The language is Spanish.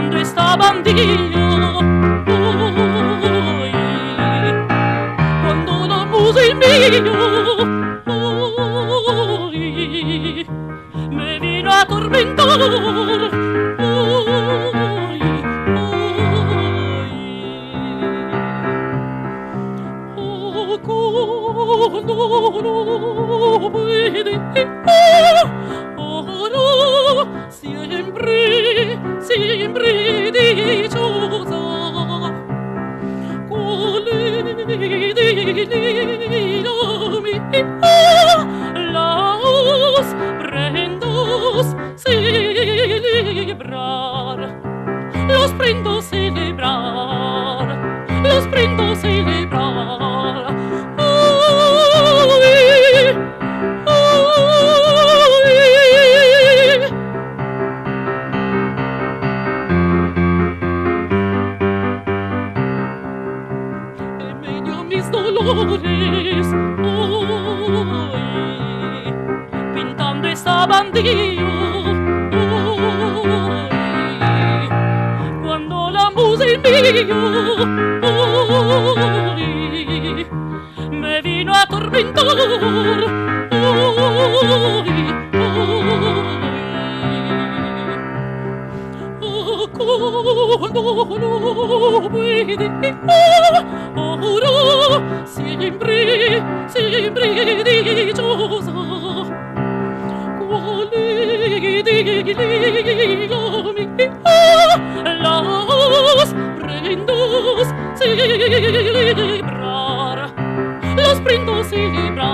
pintando esta bandilla. Uy, cuando la musa in mio me vino a atormentar. Cuando lo vedi ora siempre, sempre dichosa, quale delirio las prendos celebrar, los prendo celebrar, los prendo celebrar. En medio mis dolores, pintando esta bandilla. Cuando la musa in mio me vino a atormentar. Cuando lo vedi ora sempre, sempre dichosa, quale delirio las prendos celebrar, los prendo celebrar.